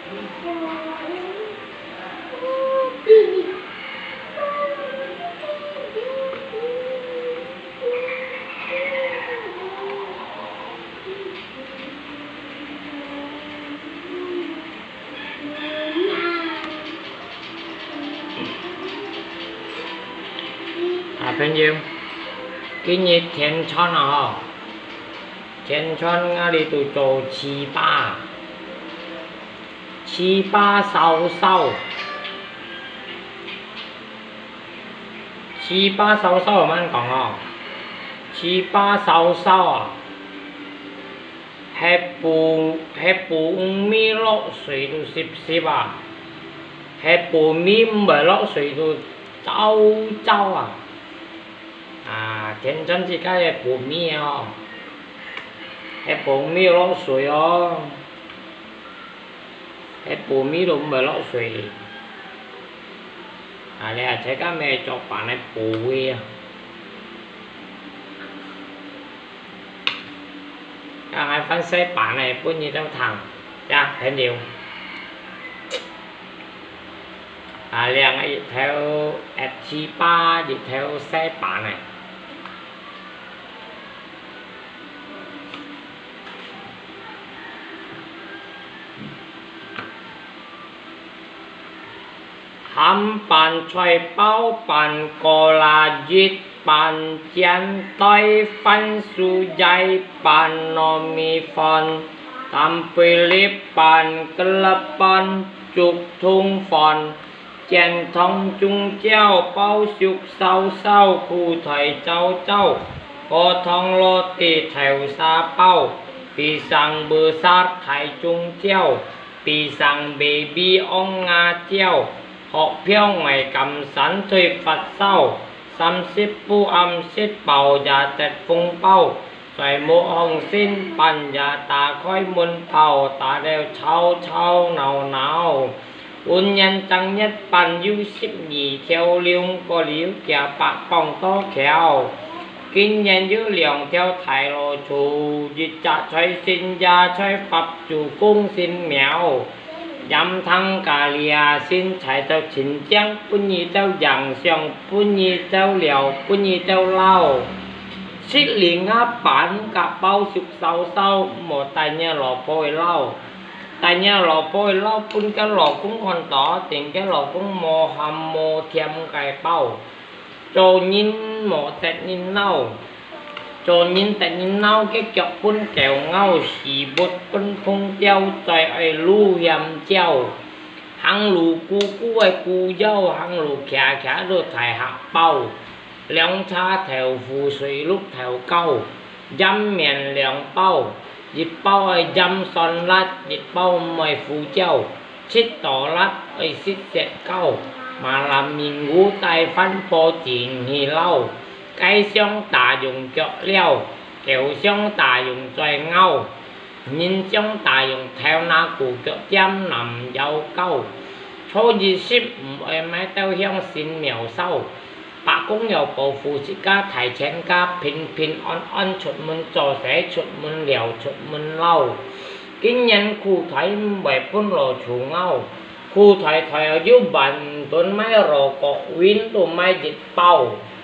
bao nhiêu cái nhiệt thiên chọn à thiên chọn nga đi tụ chỗ七八sáu sáu ở mang講啊七八sáu sáu啊係半米落水到10啊係半米唔係落水到走啊天真之間係半米啊係半米落水啊係半米都唔係落水你睇下咩作品係半米啊ai phân xếp bản này bao nhiêu trong thằng ra thấy nhiều liền ấy theo F3 thì theo xe bản này hàm bàn xoay bao bàn cò là giết bàn chén tay phân su dây bàn nô mi phân tam pilip bàn club bàn chụp thung phân chén thông chung treo bao sục sau khu thầy châu có thông lô tì theo xa bao bị sang bờ sát thầy chung treo bị sang baby ông nga treo họ phiêu ngoài cầm sẵn thuê Phật sau xăm xếp phu âm xếp bầu và tẹt phung bao xoay mũ hồng xin bàn và ta khói muôn bầu ta đều chau nào ôn nhân trăng nhất bàn du xếp nhì theo liông có liếu kẻ bạc phòng to khéo kinh nhân dữ liều theo thải lộ chủ dịch trả xoay xin gia xoay Phật chủ cung xin mèo dám thăng cả lìa xin chạy tao chính trang bún nhì tao giảng xong bún nhì tao liều bún nhì tao lao xích liền áp bản cả bao sụp sau một tay nhà lò phôi lao tay nhà lò phôi lao bún cái lò cũng còn tỏ tiền cái lò cũng mò hầm mò thêm cái bao cho nhìn mò tẹt nhìn nâu cho nhìn tẹt nhìn nâu cái chọc bún kẹo ngâu xì bột bún không treo trời ấy lu yam treo hăng lù cu ấy cu dâu hăng lù khả rồi thải hạt bao lẹng cha theo phù水lúc theo câu dăm miền lẹng bao dịp bao ấy dăm son lát dịp bao mày phù treo xích tỏ lát ấy xích sẹt câu mà làm mình ngủ tay phân phô tiền hì lâu cái xong ta dùng chọ leo kéo xong ta dùng xoay ngâu nhìn xong ta dùng theo na cụ chọ chăm nằm dâu câu số gì ship em máy tao hiong xin mèo sau bà cũng nhiều bộ phụ sĩ ca thải chén ca pin on chuột môn trò sẽ chuột môn liều chuột môn lâu kinh nhân khu thấy bè phun lò chủ ngâu khu thấy ở dưới bàn tuần máy rò cọ win tụ máy dịch bao